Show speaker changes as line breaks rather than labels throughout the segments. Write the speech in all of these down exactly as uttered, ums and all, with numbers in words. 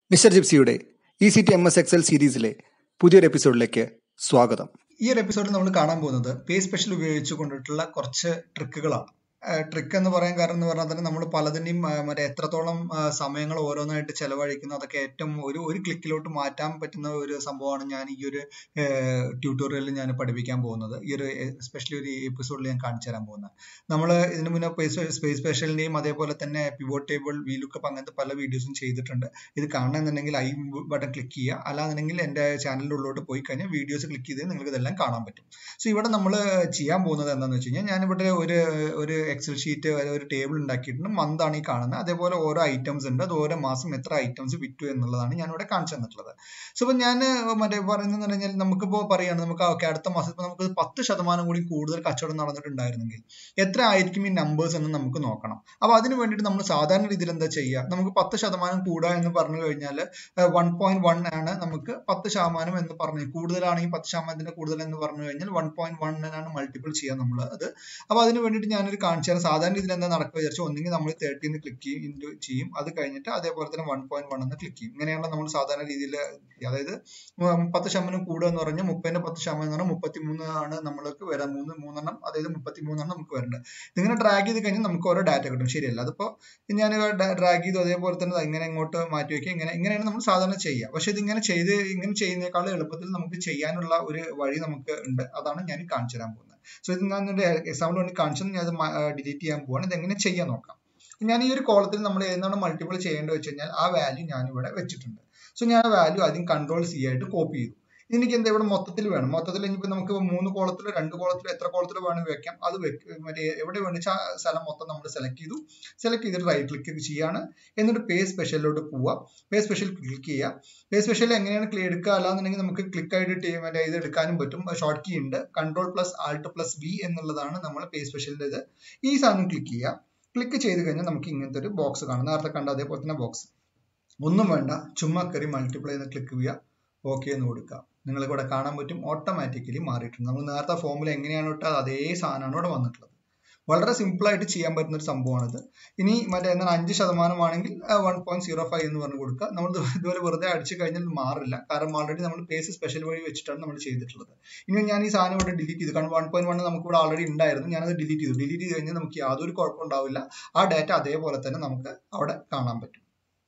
Mister ജിപ്സിയുടെ E C T M S Excel സീരീസിലെ പുതിയൊരു എപ്പിസോഡിലേക്ക് സ്വാഗതം.
ഈ ഒരു എപ്പിസോഡിൽ നമ്മൾ കാണാൻ പോകുന്നത് പേ സ്പെഷ്യൽ ഉപയോഗിച്ചു കൊണ്ടിട്ടുള്ള കുറച്ച് ട്രിക്കുകളാണ്. ട്രിക്ക് എന്ന് പറയാൻ കാരണം എന്ന് പറഞ്ഞാൽ തന്നെ നമ്മൾ പലതിൻ്റെയും മറ്റേ എത്രത്തോളം സമയങ്ങൾ ഓരോന്നായിട്ട് ചെലവഴിക്കുന്നു അതൊക്കെ ഏറ്റവും ഒരു ഒരു ക്ലിക്കിലോട്ട് മാറ്റാൻ പറ്റുന്ന ഒരു സംഭവമാണ് ഞാൻ ഈ ഒരു ട്യൂട്ടോറിയലിൽ ഞാൻ പഠിപ്പിക്കാൻ പോകുന്നത്. ഈ ഒരു എസ്പെഷ്യലി ഒരു എപ്പിസോഡിൽ ഞാൻ കാണിച്ചു തരാൻ പോകുന്നത്. നമ്മൾ ഇതിന് മുന്നേ സ്പേസ് സ്പെഷ്യലിൻ്റെയും അതേപോലെ തന്നെ പിവോട്ട് ടേബിൾ, വീലുക്കപ്പ് അങ്ങനത്തെ പല വീഡിയോസും ചെയ്തിട്ടുണ്ട്. ഇത് കാണണമെന്നുണ്ടെങ്കിൽ ഐ ബട്ടൺ ക്ലിക്ക് ചെയ്യുക, അല്ലാന്നുണ്ടെങ്കിൽ എൻ്റെ ചാനലിൻ്റെ ഉള്ളിലോട്ട് പോയി കഴിഞ്ഞാൽ വീഡിയോസ് ക്ലിക്ക് ചെയ്ത് നിങ്ങൾക്ക് ഇതെല്ലാം കാണാൻ പറ്റും. സോ ഇവിടെ നമ്മൾ ചെയ്യാൻ പോകുന്നത് എന്താണെന്ന് വെച്ച് കഴിഞ്ഞാൽ ഞാനിവിടെ ഒരു ഒരു എക്സൽ ഷീറ്റ് ഒരു ടേബിൾ ഉണ്ടാക്കിയിട്ടുണ്ട്. മന്ത് ആണ് ഈ കാണുന്നത്. അതേപോലെ ഓരോ ഐറ്റംസ് ഉണ്ട്, അത് ഓരോ മാസം എത്ര ഐറ്റംസ് വിറ്റു എന്നുള്ളതാണ് ഞാൻ ഇവിടെ കാണിച്ചു തന്നിട്ടുള്ളത്. സോ ഇപ്പൊ ഞാൻ മറ്റേ പറയുന്നത് പറഞ്ഞാൽ നമുക്കിപ്പോൾ പറയുകയാണ്, നമുക്ക് ഓക്കെ അടുത്ത മാസം ഇപ്പൊ നമുക്ക് പത്ത് ശതമാനം കൂടി കൂടുതൽ കച്ചവടം നടന്നിട്ടുണ്ടായിരുന്നെങ്കിൽ എത്ര ആയിരിക്കും ഈ നമ്പേഴ്സ് എന്ന് നമുക്ക് നോക്കണം. അപ്പൊ അതിന് വേണ്ടിയിട്ട് നമ്മൾ സാധാരണ രീതിയിൽ എന്താ ചെയ്യുക, നമുക്ക് പത്ത് ശതമാനം കൂടുക എന്ന് പറഞ്ഞു കഴിഞ്ഞാൽ വൺ പോയിന്റ് വൺ ആണ് നമുക്ക് പത്ത് ശതമാനം എന്ന് പറഞ്ഞു, കൂടുതലാണെങ്കിൽ പത്ത് ശതമാനത്തിന്റെ കൂടുതൽ എന്ന് പറഞ്ഞു കഴിഞ്ഞാൽ വൺ പോയിന്റ് വണ്ണിനാണ് മൾട്ടിപ്പിൾ ചെയ്യാൻ നമ്മൾ അത്. അപ്പൊ അതിന് വേണ്ടിയിട്ട് ഞാനൊരു കാണിച്ചു തരാം. സാധാരണ രീതിയിൽ എന്താ നടക്കുക വിചാരിച്ചു, ഒന്നെങ്കിൽ നമ്മൾ തേർട്ടിന്ന് ക്ലിക്ക് ചെയ്യും ഇൻറ്റു ചെയ്യും, അത് കഴിഞ്ഞിട്ട് അതേപോലെ തന്നെ വൺ പോയിന്റ് വൺ എന്ന് ക്ലിക്ക് ചെയ്യും. ഇങ്ങനെയാണ് നമ്മൾ സാധാരണ രീതിയിൽ, അതായത് പത്ത് ശതമാനം കൂടുക എന്ന് പറഞ്ഞാൽ മുപ്പതിന്റെ പത്ത് ശതമാനം എന്ന് പറഞ്ഞാൽ മുപ്പത്തി മൂന്നാണ് നമ്മൾക്ക് വരാൻ, മൂന്ന് മൂന്നെണ്ണം അതായത് മുപ്പത്തി മൂന്നെണ്ണം നമുക്ക് വരേണ്ടത്. ഇതിങ്ങനെ ഡ്രാഗ് ചെയ്ത് കഴിഞ്ഞാൽ നമുക്ക് ഓരോ ഡാറ്റ കിട്ടും. ശരിയല്ല, അതിപ്പോ ഞാൻ ഡ്രാഗ് ചെയ്തു അതേപോലെ തന്നെ ഇങ്ങനെ ഇങ്ങോട്ട് മാറ്റി വയ്ക്കുക. ഇങ്ങനെ ഇങ്ങനെയാണ് നമ്മൾ സാധാരണ ചെയ്യുക. പക്ഷെ ഇതിങ്ങനെ ചെയ്ത് ഇങ്ങനെ ചെയ്യുന്നേക്കാൾ എളുപ്പത്തിൽ നമുക്ക് ചെയ്യാനുള്ള ഒരു വഴി നമുക്ക് ഉണ്ട്. അതാണ് ഞാൻ കാണിച്ചു തരാൻ പോകുന്നത്. സോ ഇത് ഞാൻ എക്സാമ്പിൾ വേണ്ടി കാണിച്ചത്, ഞാൻ അത് ഡിലീറ്റ് ചെയ്യാൻ പോവാണ്. ഇത് എങ്ങനെ ചെയ്യാൻ നോക്കാം. ഞാൻ ഈ ഒരു കോളത്തിൽ നമ്മൾ ഏതാണ് മൾട്ടിപ്പിൾ ചെയ്യേണ്ടത് വെച്ച് കഴിഞ്ഞാൽ ആ വാല്യൂ ഞാൻ ഇവിടെ വെച്ചിട്ടുണ്ട്. സോ ഞാൻ ആ വാല്യൂ ആദ്യം കൺട്രോൾ സി ആയിട്ട് കോപ്പി ചെയ്തു. എനിക്ക് എന്താ ഇവിടെ മൊത്തത്തിൽ വേണം. മൊത്തത്തിൽ ഇനിയിപ്പോൾ നമുക്ക് മൂന്ന് കോളത്തിൽ രണ്ട് കോളത്തിൽ എത്ര കോളത്തിൽ വേണമെങ്കിൽ വെക്കാം. അത് മറ്റേ എവിടെ വേണിച്ചാൽ ആ സ്ഥലം മൊത്തം നമ്മൾ സെലക്ട് ചെയ്തു. സെലക്ട് ചെയ്തിട്ട് റൈറ്റ് ക്ലിക്ക് ചെയ്യാണ്. എന്നിട്ട് പേ സ്പെഷ്യലിലോട്ട് പോവുക. പേ സ്പെഷ്യൽ ക്ലിക്ക് ചെയ്യുക. പേ സ്പെഷ്യൽ എങ്ങനെയാണ് എടുക്കുക അല്ലാന്നുണ്ടെങ്കിൽ നമുക്ക് ക്ലിക്ക് ആയിട്ട് മറ്റേ ഇത് എടുക്കാനും പറ്റും. ഷോർട്ട് കീ ഉണ്ട്, control plus alt plus V എന്നുള്ളതാണ് നമ്മൾ പേ സ്പെഷ്യലിന്റെ ഇത്. ഈ സാധനം ക്ലിക്ക് ചെയ്യുക. ക്ലിക്ക് ചെയ്ത് കഴിഞ്ഞാൽ നമുക്ക് ഇങ്ങനത്തെ ഒരു ബോക്സ് കാണാം. നേരത്തെ കണ്ട അതേപോലെ തന്നെ ബോക്സ്. ഒന്നും വേണ്ട, ചുമ്മാ കയറി മൾട്ടിപ്ലൈ എന്ന് ക്ലിക്ക് ചെയ്യുക, ഓക്കെ എന്ന് കൊടുക്കുക. നിങ്ങൾക്ക് ഇവിടെ കാണാൻ പറ്റും ഓട്ടോമാറ്റിക്കലി മാറിയിട്ടുണ്ട്. നമ്മൾ നേരത്തെ ഫോമിൽ എങ്ങനെയാണ് ഇട്ടത് അതേ സാധനമാണ് ഇവിടെ വന്നിട്ടുള്ളത്. വളരെ സിമ്പിൾ ആയിട്ട് ചെയ്യാൻ പറ്റുന്ന ഒരു സംഭവമാണിത്. ഇനി മറ്റേ എന്നാൽ അഞ്ച് ശതമാനമാണെങ്കിൽ വൺ പോയിന്റ് സീറോ ഫൈവ് എന്ന് പറഞ്ഞ് കൊടുക്കുക. നമ്മൾ ഇതുപോലെ വെറുതെ അടിച്ചു കഴിഞ്ഞാൽ മാറില്ല, കാരണം ഓൾറെഡി നമ്മൾ പേസ് സ്പെഷ്യൽ വഴി വെച്ചിട്ടാണ് നമ്മൾ ചെയ്തിട്ടുള്ളത്. ഇനി ഞാൻ ഈ സാധനം ഇവിടെ ഡിലീറ്റ് ചെയ്തു, കാരണം വൺ പോയിന്റ് വൺ നമുക്ക് ഇവിടെ ഓൾറെഡി ഉണ്ടായിരുന്നു. ഞാനത് ഡിലീറ്റ് ചെയ്തു. ഡിലീറ്റ് ചെയ്ത് കഴിഞ്ഞാൽ നമുക്ക് യാതൊരു കുഴപ്പം ഉണ്ടാവില്ല. ആ ഡാറ്റ അതേപോലെ തന്നെ നമുക്ക് അവിടെ കാണാൻ പറ്റും.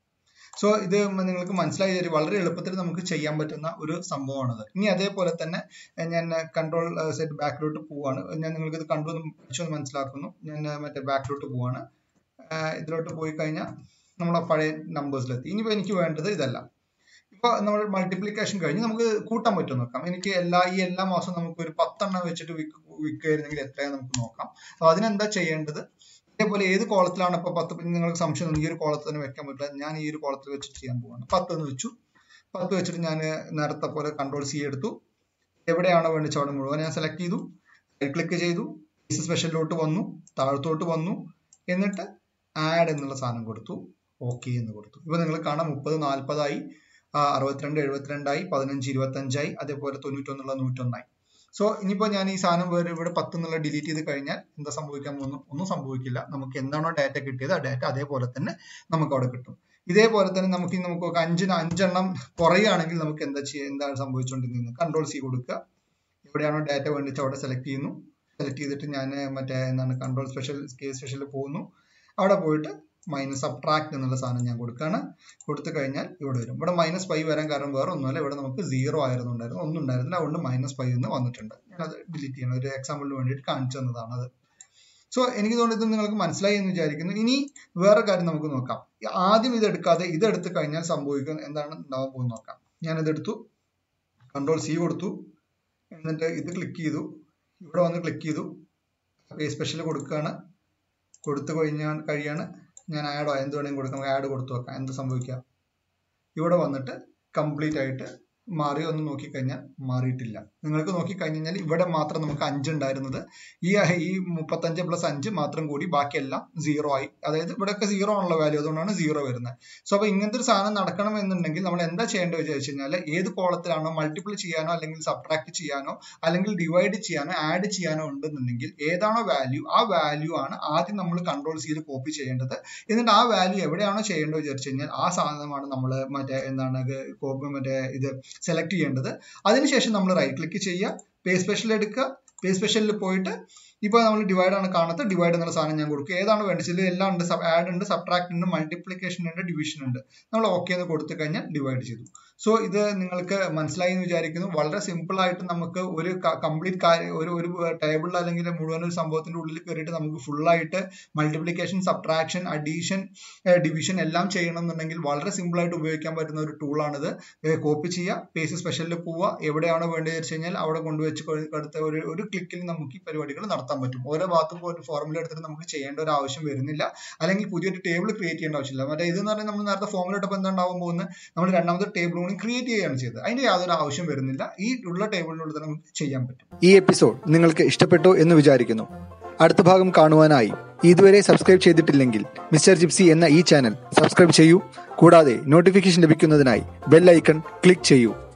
സോ ഇത് നിങ്ങൾക്ക് മനസ്സിലായി തരും, വളരെ എളുപ്പത്തിൽ നമുക്ക് ചെയ്യാൻ പറ്റുന്ന ഒരു സംഭവമാണത്. ഇനി അതേപോലെ തന്നെ ഞാൻ കൺട്രോൾ സെറ്റ് ബാക്കിലോട്ട് പോവാണ്. ഞാൻ നിങ്ങൾക്ക് ഇത് കണ്ടു എന്ന് മനസ്സിലാക്കുന്നു. ഞാൻ മറ്റേ ബാക്കിലോട്ട് പോവാണ്. ഇതിലോട്ട് പോയി കഴിഞ്ഞാൽ നമ്മൾ ആ പഴയ നമ്പേഴ്സിലെത്തി. ഇനിയിപ്പോൾ എനിക്ക് വേണ്ടത് ഇതല്ല. ഇപ്പൊ നമ്മൾ മൾട്ടിപ്ലിക്കേഷൻ കഴിഞ്ഞ് നമുക്ക് കൂട്ടാൻ പറ്റും നോക്കാം. എനിക്ക് എല്ലാ ഈ എല്ലാ മാസവും നമുക്ക് ഒരു പത്തെണ്ണം വെച്ചിട്ട് വിക്ക് വിൽക്കുകയായിരുന്നെങ്കിൽ എത്രയാണ് നമുക്ക് നോക്കാം. അപ്പൊ അതിനെന്താ ചെയ്യേണ്ടത്, ഇതേപോലെ ഏത് കോളത്തിലാണ് ഇപ്പൊ പത്ത്, നിങ്ങൾക്ക് സംശയം ഈ ഒരു കോളത്തിൽ തന്നെ വെക്കാൻ പറ്റില്ല. ഞാൻ ഈ ഒരു കോളത്തിൽ വെച്ചിട്ട് ചെയ്യാൻ പോവാണ്. പത്ത് എന്ന് വെച്ചു. പത്ത് വെച്ചിട്ട് ഞാൻ നേരത്തെ പോലെ കൺട്രോൾ സി എടുത്തു. എവിടെയാണോ വേണ്ടിച്ച അവിടെ മുഴുവൻ ഞാൻ സെലക്ട് ചെയ്തു, ക്ലിക്ക് ചെയ്തു, സ്പെഷ്യലിലോട്ട് വന്നു, താഴത്തോട്ട് വന്നു, എന്നിട്ട് ആഡ് എന്നുള്ള സാധനം കൊടുത്തു, ഓക്കെ എന്ന് കൊടുത്തു. ഇപ്പൊ നിങ്ങൾ കാണാം മുപ്പത് നാൽപ്പതായി, അറുപത്തിരണ്ട് എഴുപത്തിരണ്ടായി, പതിനഞ്ച് ഇരുപത്തഞ്ചായി, അതേപോലെ തൊണ്ണൂറ്റൊന്നുള്ള നൂറ്റൊന്നായി. സോ ഇനിയിപ്പോ ഞാൻ ഈ സാധനം വേറെ ഇവിടെ പത്ത് എന്നുള്ള ഡിലീറ്റ് ചെയ്ത് കഴിഞ്ഞാൽ എന്താ സംഭവിക്കാൻ പോകുന്നു, ഒന്നും സംഭവിക്കില്ല. നമുക്ക് എന്താണോ ഡാറ്റ കിട്ടിയത് ആ ഡാറ്റ അതേപോലെ തന്നെ നമുക്ക് അവിടെ കിട്ടും. ഇതേപോലെ തന്നെ നമുക്ക് നമുക്ക് അഞ്ചിന് അഞ്ചെണ്ണം കുറയുകയാണെങ്കിൽ നമുക്ക് എന്താ ചെയ്യുക, എന്താണ് സംഭവിച്ചുകൊണ്ടിരിക്കുന്നത്, കൺട്രോൾ സി കൊടുക്കുക. എവിടെയാണോ ഡാറ്റ വേണ്ടിച്ച് അവിടെ സെലക്ട് ചെയ്യുന്നു. സെലക്ട് ചെയ്തിട്ട് ഞാൻ മറ്റേ എന്താണ് കൺട്രോൾ സ്പെഷ്യൽ കേസ് സ്പെഷ്യൽ പോകുന്നു. അവിടെ പോയിട്ട് മൈനസ് സബ്ട്രാക്ട് എന്നുള്ള സാധനം ഞാൻ കൊടുക്കുകയാണ്. കൊടുത്തു കഴിഞ്ഞാൽ ഇവിടെ വരും. ഇവിടെ മൈനസ് ഫൈവ് വരാൻ കാരണം വേറെ ഒന്നുമല്ല, ഇവിടെ നമുക്ക് സീറോ ആയിരുന്നുണ്ടായിരുന്നു, ഒന്നും ഉണ്ടായിരുന്നില്ല. അതുകൊണ്ട് മൈനസ് ഫൈവ് എന്ന് വന്നിട്ടുണ്ട്. ഞാനത് ഡിലീറ്റ് ചെയ്യണം, ഒരു എക്സാമ്പിളിന് വേണ്ടിയിട്ട് കാണിച്ചു തന്നതാണ് അത്. സോ എനിക്ക് തോന്നുന്നത് ഇത് നിങ്ങൾക്ക് മനസ്സിലായി എന്ന് വിചാരിക്കുന്നു. ഇനി വേറെ കാര്യം നമുക്ക് നോക്കാം. ആദ്യം ഇതെടുക്കാതെ ഇതെടുത്ത് കഴിഞ്ഞാൽ സംഭവിക്കുക എന്താണ് ഉണ്ടാവാൻ പോകുന്നത് നോക്കാം. ഞാനിതെടുത്തു, കൺട്രോൾ സി കൊടുത്തു, എന്നിട്ട് ഇത് ക്ലിക്ക് ചെയ്തു, ഇവിടെ വന്ന് ക്ലിക്ക് ചെയ്തു, പേ സ്പെഷ്യൽ കൊടുക്കുകയാണ്. കൊടുത്തു കഴിഞ്ഞാൽ കഴിയാണ് ഞാൻ ആഡോ എന്ത് വേണമെങ്കിലും കൊടുക്കാം. ആഡ് കൊടുത്തു വെക്കാം. എന്ത് സംഭവിക്കുക, ഇവിടെ വന്നിട്ട് കംപ്ലീറ്റ് ആയിട്ട് മാറി ഒന്ന് നോക്കിക്കഴിഞ്ഞാൽ മാറിയിട്ടില്ല. നിങ്ങൾക്ക് നോക്കിക്കഴിഞ്ഞാൽ ഇവിടെ മാത്രം നമുക്ക് അഞ്ച് ഉണ്ടായിരുന്നത് ഈ ഈ മുപ്പത്തഞ്ച് പ്ലസ് അഞ്ച് മാത്രം കൂടി ബാക്കിയെല്ലാം സീറോ ആയി. അതായത് ഇവിടെയൊക്കെ സീറോ ആണുള്ള വാല്യൂ, അതുകൊണ്ടാണ് സീറോ വരുന്നത്. സോ അപ്പൊ ഇങ്ങനത്തെ ഒരു സാധനം നടക്കണം എന്നുണ്ടെങ്കിൽ നമ്മൾ എന്താ ചെയ്യേണ്ടത് വിചാരിച്ചു കഴിഞ്ഞാൽ ഏത് കോളത്തിലാണോ മൾട്ടിപ്പിൾ ചെയ്യാനോ അല്ലെങ്കിൽ സബ്ട്രാക്ട് ചെയ്യാനോ അല്ലെങ്കിൽ ഡിവൈഡ് ചെയ്യാനോ ആഡ് ചെയ്യാനോ ഉണ്ടെന്നുണ്ടെങ്കിൽ ഏതാണോ വാല്യൂ ആ വാല്യൂ ആണ് ആദ്യം നമ്മൾ കൺട്രോൾ സിയിൽ കോപ്പി ചെയ്യേണ്ടത്. എന്നിട്ട് ആ വാല്യൂ എവിടെയാണോ ചെയ്യേണ്ടത് വിചാരിച്ചു കഴിഞ്ഞാൽ ആ സാധനമാണ് നമ്മൾ മറ്റേ എന്താണ് കോപ്പി മറ്റേ ഇത് സെലക്ട് ചെയ്യേണ്ടത്. അതിനുശേഷം നമ്മൾ റൈറ്റ് ക്ലിക്ക് ചെയ്യുക, പേ സ്പെഷ്യൽ എടുക്കുക, പേ സ്പെഷ്യലിൽ പോയിട്ട് ഇപ്പൊ നമ്മൾ ഡിവൈഡ് ആണ് കാണുന്നത്, ഡിവൈഡ് എന്നുള്ള സാധനം ഞാൻ കൊടുക്കുക. ഏതാണ് വേണ്ടത് വെച്ചാൽ എല്ലാം ഉണ്ട്, ആഡ് ഉണ്ട്, സബ്ട്രാക്ട് ഉണ്ട്, മൾട്ടിപ്ലിക്കേഷൻ ഉണ്ട്, ഡിവിഷൻ ഉണ്ട്. നമ്മൾ ഓക്കെ എന്ന് കൊടുത്തു കഴിഞ്ഞാൽ ഡിവൈഡ് ചെയ്തു. സോ ഇത് നിങ്ങൾക്ക് മനസ്സിലായി എന്ന് വിചാരിക്കുന്നു. വളരെ സിമ്പിൾ ആയിട്ട് നമുക്ക് ഒരു കംപ്ലീറ്റ് കാര്യം ഒരു ഒരു ടേബിളിൽ അല്ലെങ്കിൽ മുഴുവൻ ഒരു സംഭവത്തിന്റെ ഉള്ളിൽ കയറിയിട്ട് നമുക്ക് ഫുൾ ആയിട്ട് മൾട്ടിപ്ലിക്കേഷൻ, സബ്ട്രാക്ഷൻ, അഡീഷൻ, ഡിവിഷൻ എല്ലാം ചെയ്യണം എന്നുണ്ടെങ്കിൽ വളരെ സിമ്പിൾ ആയിട്ട് ഉപയോഗിക്കാൻ പറ്റുന്ന ഒരു ടൂളാണിത്. കോപ്പി ചെയ്യുക, പേസ് സ്പെഷ്യലിൽ പോവുക, എവിടെയാണോ വേണ്ടത് വെച്ച് കഴിഞ്ഞാൽ അവിടെ കൊണ്ടുവച്ച് അടുത്ത ഒരു ഒരു ക്ലിക്കിൽ നമുക്ക് ഈ പരിപാടികൾ നടത്താൻ പറ്റും. ഓരോ ഭാഗത്തും ഒരു ഫോർമുല എടുത്തിട്ട് നമുക്ക് ചെയ്യേണ്ട ഒരു ആവശ്യം വരുന്നില്ല, അല്ലെങ്കിൽ പുതിയൊരു ടേബിൾ ക്രിയേറ്റ് ചെയ്യേണ്ട ആവശ്യമില്ല. മറ്റേ ഇതെന്ന് പറഞ്ഞാൽ നമ്മൾ നേരത്തെ ഫോർമുല ഇട്ടപ്പോൾ എന്താ ഉണ്ടാവാൻ പോകുന്നത്, നമ്മൾ രണ്ടാമത്തെ ടേബിൾ കൂടി ക്രിയേറ്റ് ചെയ്യുകയാണ് ചെയ്തത്. അതിന്റെ യാതൊരു ആവശ്യം വരുന്നില്ല, ഈ ഉള്ള ടേബിളിനുള്ളിൽ തന്നെ നമുക്ക് ചെയ്യാൻ പറ്റും.
ഈ എപ്പിസോഡ് നിങ്ങൾക്ക് ഇഷ്ടപ്പെട്ടു എന്ന് വിചാരിക്കുന്നു. അടുത്ത ഭാഗം കാണുവാനായി ഇതുവരെ സബ്സ്ക്രൈബ് ചെയ്തിട്ടില്ലെങ്കിൽ മിസ്റ്റർ ജിപ്സി എന്ന ഈ ചാനൽ സബ്സ്ക്രൈബ് ചെയ്യൂ. കൂടാതെ നോട്ടിഫിക്കേഷൻ ലഭിക്കുന്നതിനായി ബെൽ ഐക്കൺ ക്ലിക്ക് ചെയ്യൂ.